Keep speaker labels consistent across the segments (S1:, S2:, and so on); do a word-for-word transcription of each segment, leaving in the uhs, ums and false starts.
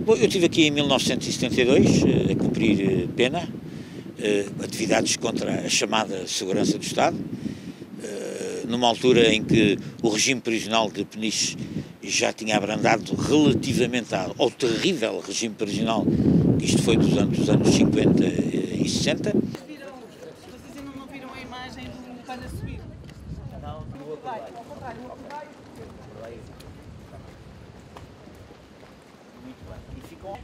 S1: Bom, eu estive aqui em mil novecentos e setenta e dois a cumprir pena, atividades contra a chamada segurança do Estado, numa altura em que o regime prisional de Peniche já tinha abrandado relativamente ao terrível regime prisional, isto foi dos anos, dos anos cinquenta e sessenta.
S2: Viram, vocês ainda não viram a imagem do pano a subir? Não, do outro lado. Ao contrário, ao contrário.
S1: Muito bem. E ficou...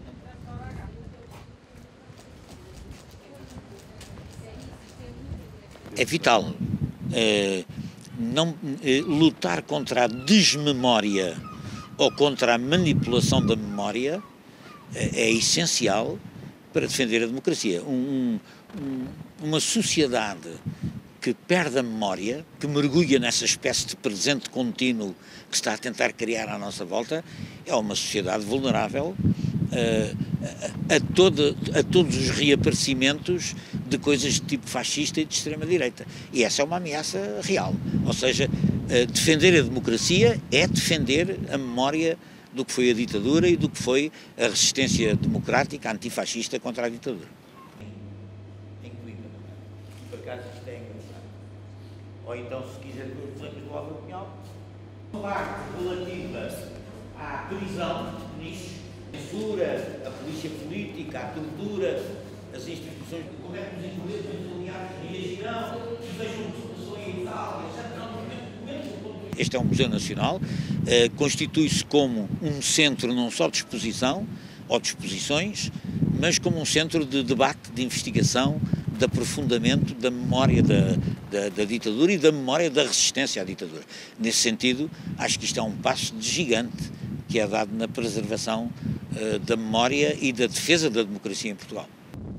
S1: É vital eh, não, eh, lutar contra a desmemória ou contra a manipulação da memória eh, é essencial para defender a democracia. Um, um, uma sociedade que perde a memória, que mergulha nessa espécie de presente contínuo que está a tentar criar à nossa volta, é uma sociedade vulnerável uh, a, a, toda, a todos os reaparecimentos de coisas de tipo fascista e de extrema-direita. E essa é uma ameaça real. Ou seja, uh, defender a democracia é defender a memória do que foi a ditadura e do que foi a resistência democrática antifascista contra a ditadura. Em Coimbra, por acaso isto é engraçado. Ou então, se quiser, os leis do Álvaro Cunhal. A parte relativa à prisão de Peniche, a censura, a polícia política, a tortura, as instituições, como é que os ingleses aliados reagirão, e vejam o que se passou em Itália, etcétera. Este é um Museu Nacional, eh, constitui-se como um centro não só de exposição ou de exposições, mas como um centro de debate, de investigação, de aprofundamento da memória da, da, da ditadura e da memória da resistência à ditadura. Nesse sentido, acho que isto é um passo de gigante que é dado na preservação uh, da memória e da defesa da democracia em Portugal.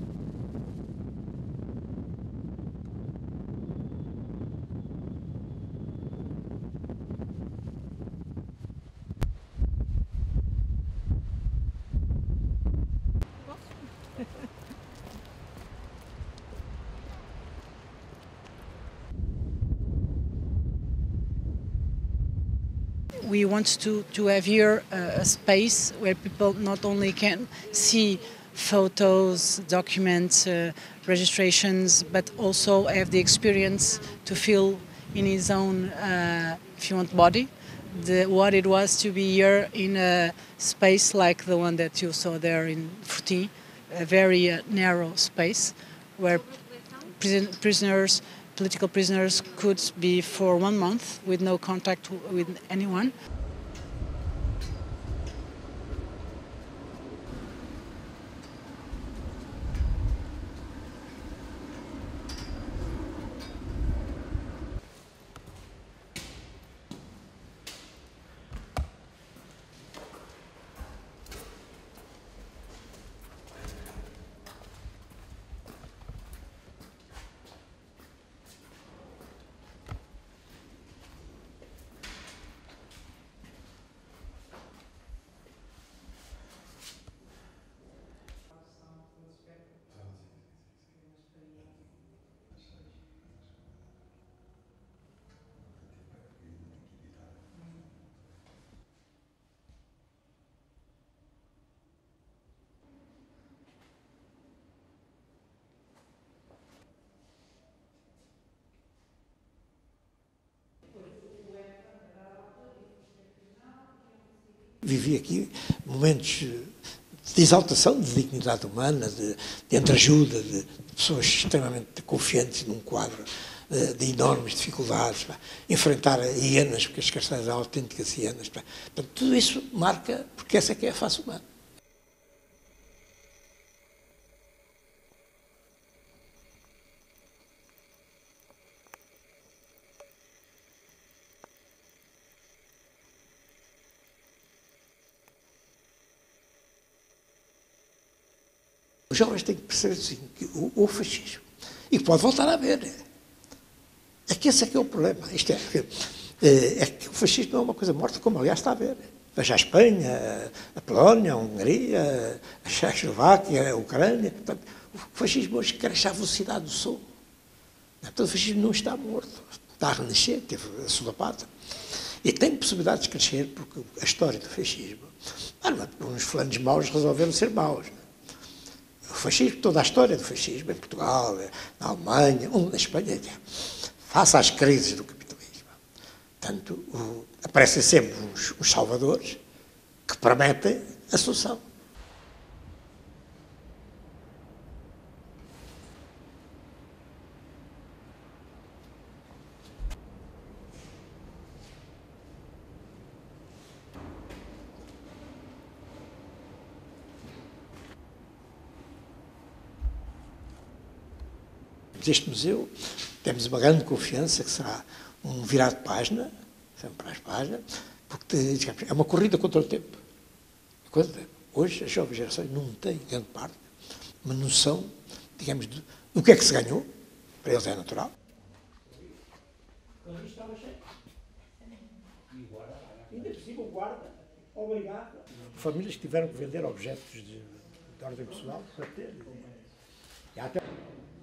S2: We want to, to have here a, a space where people not only can see photos, documents, uh, registrations, but also have the experience to feel in his own, uh, if you want, body, the, what it was to be here in a space like the one that you saw there in Fouti, a very uh, narrow space where prison, prisoners political prisoners could be for one month with no contact with anyone.
S3: Vivi aqui momentos de exaltação, de dignidade humana, de, de entreajuda, de pessoas extremamente confiantes num quadro de, de enormes dificuldades, pá. Enfrentar hienas, porque as carcerais eram autênticas hienas. Pá. Portanto, tudo isso marca, porque essa é que é a face humana. Os jovens têm que perceber assim, que o, o fascismo, e que pode voltar a haver, é que esse é que é o problema. Isto é, é que o fascismo não é uma coisa morta, como aliás está a haver. Veja a Espanha, a Polónia, a Hungria, a Checoslováquia, a Ucrânia. Portanto, o fascismo hoje cresce à velocidade do som. Portanto, o fascismo não está morto, está a renascer, teve a sua pata. E tem possibilidades de crescer, porque a história do fascismo, uns fulanos maus resolveram ser maus. O fascismo, toda a história do fascismo, em Portugal, na Alemanha, na Espanha, face às crises do capitalismo. Portanto, o, aparecem sempre os, os salvadores que prometem a solução. Este museu, temos uma grande confiança que será um virado de página, sempre para as páginas, porque digamos, é uma corrida contra o tempo. Contra o tempo. Hoje as jovens gerações não têm, grande parte, uma noção, digamos, do, do que é que se ganhou, para eles é natural. Ainda por cima o guarda, obrigado. Famílias que tiveram que vender objetos de, de ordem pessoal para ter. E até